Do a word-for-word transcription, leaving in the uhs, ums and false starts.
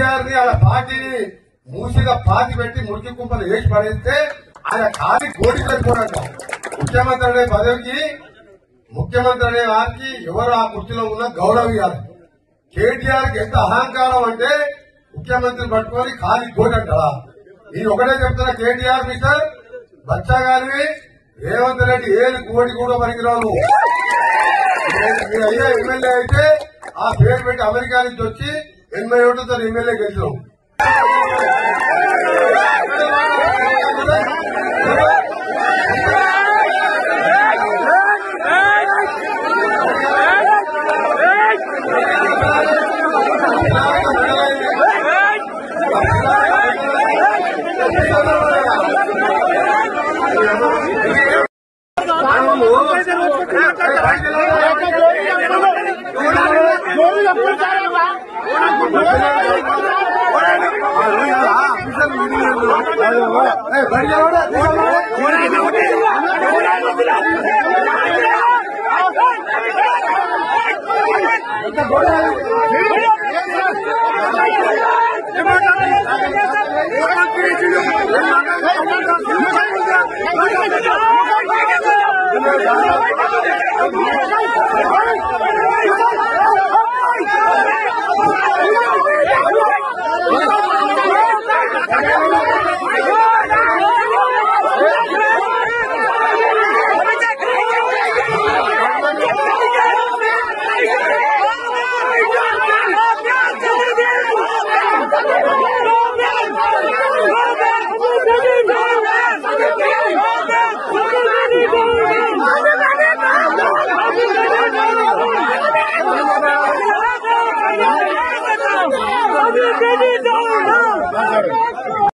కేసీఆర్ ని అలా పార్టీని మూసిగా పాతి పెట్టి మురికి కుంపలు వేసి పడేస్తే ఆయన ఖాళీ కోడి సరిపోడంట. ముఖ్యమంత్రి అనే పదవికి ముఖ్యమంత్రి అనే వారికి ఎవరు ఆ కుర్చీలో ఉన్న గౌరవం ఇవ్వాలి. కేటీఆర్ కి ఎంత అహంకారం అంటే ముఖ్యమంత్రి పట్టుకొని ఖాళీ కోడి అంటారా? నేను ఒకటే చెప్తున్నా, కేటీఆర్ మిస్టర్ బచ్చా గారిని రేవంత్ రెడ్డి ఏది కోడి కూడా పనికిరావు. మీరు అయ్యే ఎమ్మెల్యే అయితే ఆ పేరు పెట్టి అమెరికా నుంచి వచ్చి ఎనభై ఓట్లతో ఎమ్మెల్యే గెలిచినాం. No, no, no, no.